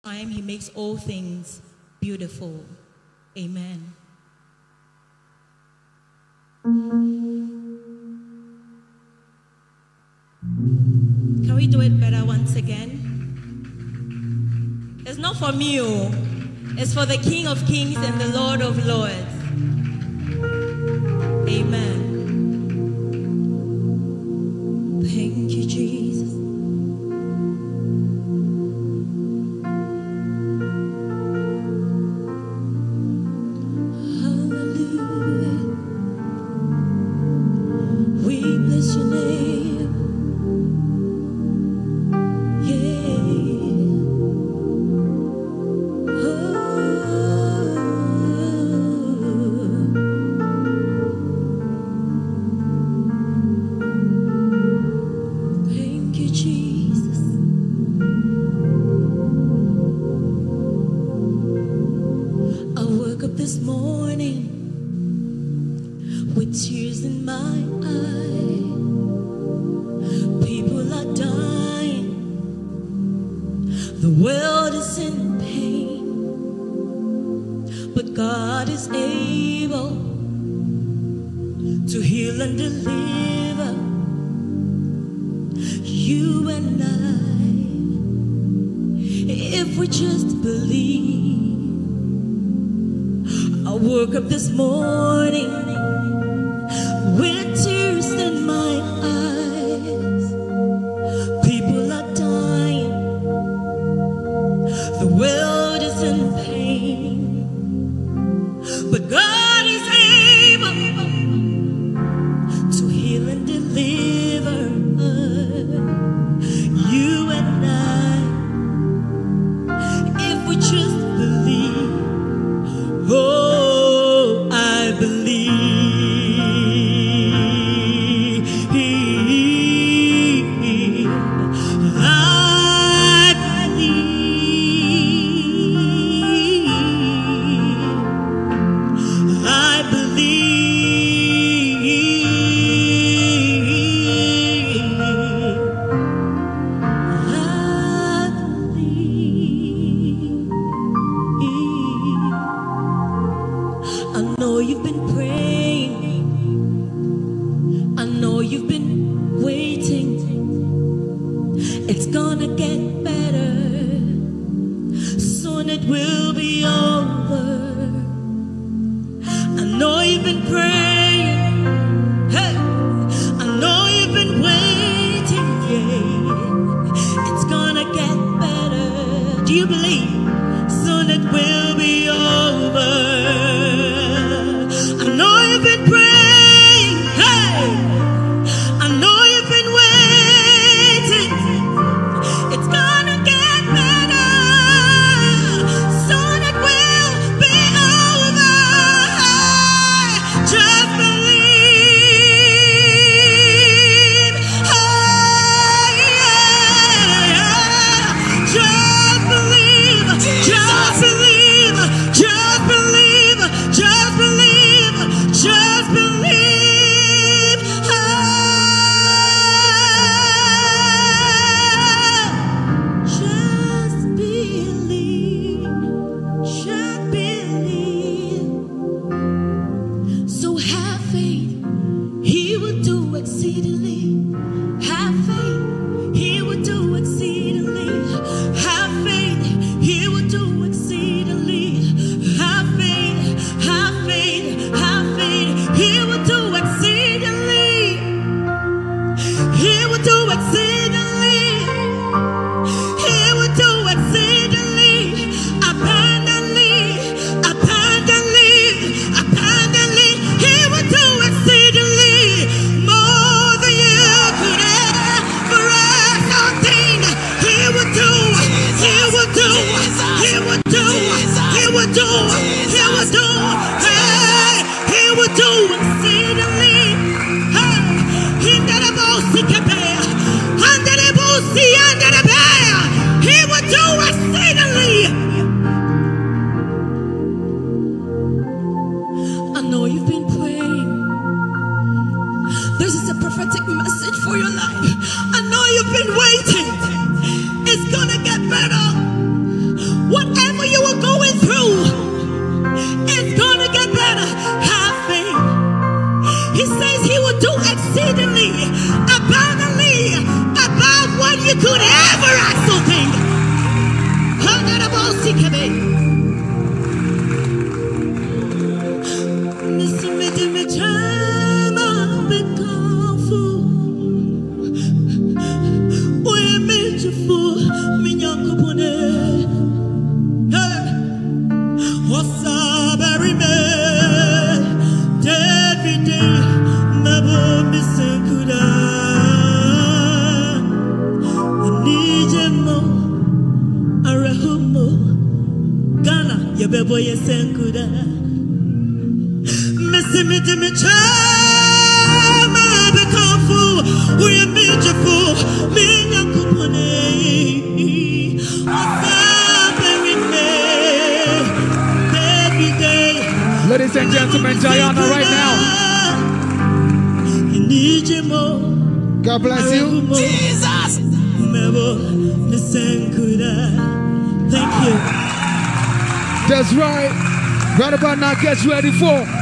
time, he makes all things beautiful. Amen. Can we do it better once again? It's not for me, it's for the King of Kings and the Lord of Lords. Amen. Thank you, Jesus. Hallelujah. We bless your name. This morning with tears in my eyes, people are dying, the world is in pain, but God is able to heal and deliver you and I, if we just believe. I woke up this morning with tears in my eyes. People are dying, the world is in pain, but God is able to heal and deliver you and I, if we just believe. Oh, I believe. I believe. I I know you've been praying, I know you've been waiting. It's gonna get better, soon it will be over. I know you've been praying, hey, I know you've been waiting, yeah. It's gonna get better, do you believe? Soon it will be over. I know you've been praying, hey, I know you've been waiting. It's gonna get better, soon it will be over. Just believe, just believe, just believe, just believe, just believe. Just believe, just believe, just believe. So have faith, he will do exceedingly. Have faith, he will do exceedingly. Have faith, he will do exceedingly. Have faith, have faith, have faith. He will do exceedingly. He will do exceedingly. He will do exceedingly. Abundantly, abundantly, abundantly. He will do exceedingly. More than you could ever ask or think. He will do. He will do. He will do. He will do. He will do. Hey, he will do exceedingly. Hey, he never will see a bear. He will do exceedingly. I know you've been praying. This is a prophetic message for your life. I know you've been waiting. It's gonna get better. Ladies and gentlemen, Jayana right now. God bless you. Jesus! Thank you. That's right. Right about now, get ready for